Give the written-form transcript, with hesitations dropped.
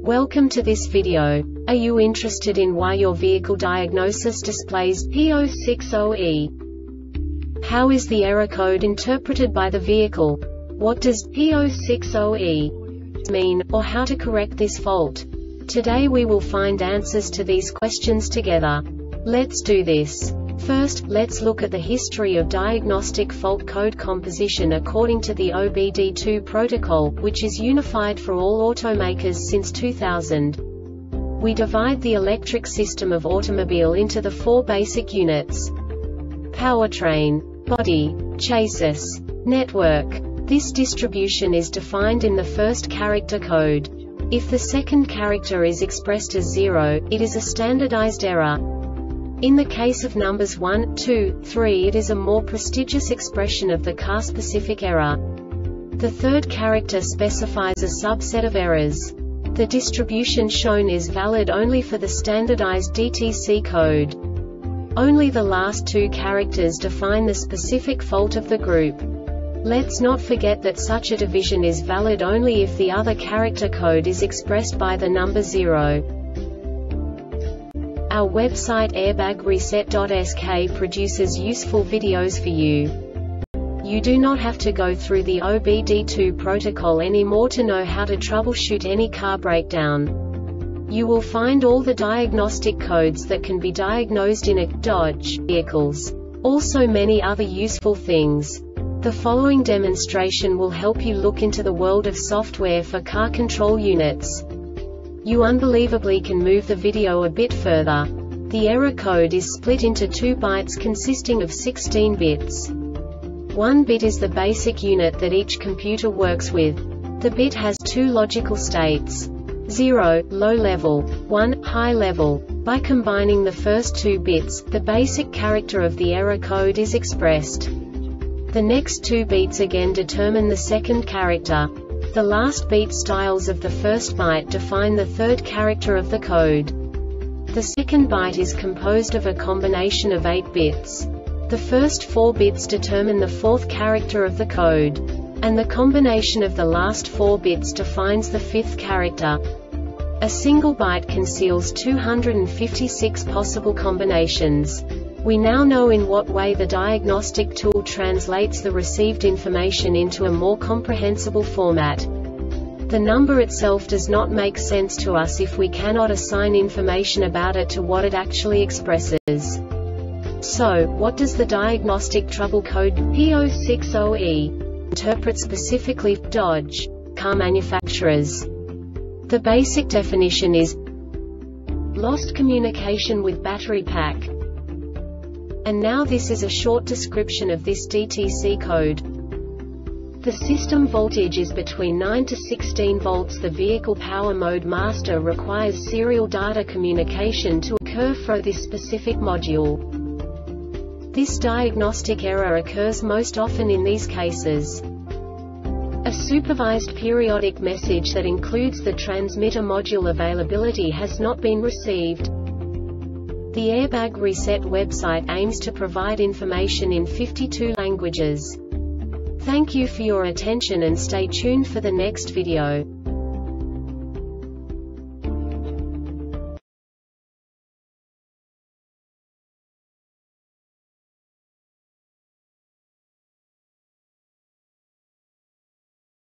Welcome to this video. Are you interested in why your vehicle diagnosis displays P060E? How is the error code interpreted by the vehicle? What does P060E mean, or how to correct this fault? Today we will find answers to these questions together. Let's do this. First, let's look at the history of diagnostic fault code composition according to the OBD2 protocol, which is unified for all automakers since 2000. We divide the electric system of automobile into the four basic units: powertrain, body, chassis, network. This distribution is defined in the first character code. If the second character is expressed as 0, it is a standardized error. In the case of numbers 1, 2, 3, it is a more prestigious expression of the car-specific error. The third character specifies a subset of errors. The distribution shown is valid only for the standardized DTC code. Only the last two characters define the specific fault of the group. Let's not forget that such a division is valid only if the other character code is expressed by the number 0. Our website airbagreset.sk produces useful videos for you. You do not have to go through the OBD2 protocol anymore to know how to troubleshoot any car breakdown. You will find all the diagnostic codes that can be diagnosed in a Dodge vehicles. Also many other useful things. The following demonstration will help you look into the world of software for car control units. You unbelievably can move the video a bit further. The error code is split into 2 bytes consisting of 16 bits. 1 bit is the basic unit that each computer works with. The bit has 2 logical states: 0, low level, 1, high level. By combining the first 2 bits, the basic character of the error code is expressed. The next 2 beats again determine the second character. The last beat styles of the first byte define the third character of the code. The second byte is composed of a combination of 8 bits. The first 4 bits determine the fourth character of the code. And the combination of the last 4 bits defines the fifth character. A single byte conceals 256 possible combinations. We now know in what way the diagnostic tool translates the received information into a more comprehensible format. The number itself does not make sense to us if we cannot assign information about it to what it actually expresses. So, what does the diagnostic trouble code P060E interpret specifically for Dodge car manufacturers? The basic definition is lost communication with battery pack. And now this is a short description of this DTC code. The system voltage is between 9 to 16 volts. The vehicle power mode master requires serial data communication to occur for this specific module. This diagnostic error occurs most often in these cases: a supervised periodic message that includes the transmitter module availability has not been received. The Airbag Reset website aims to provide information in 52 languages. Thank you for your attention and stay tuned for the next video.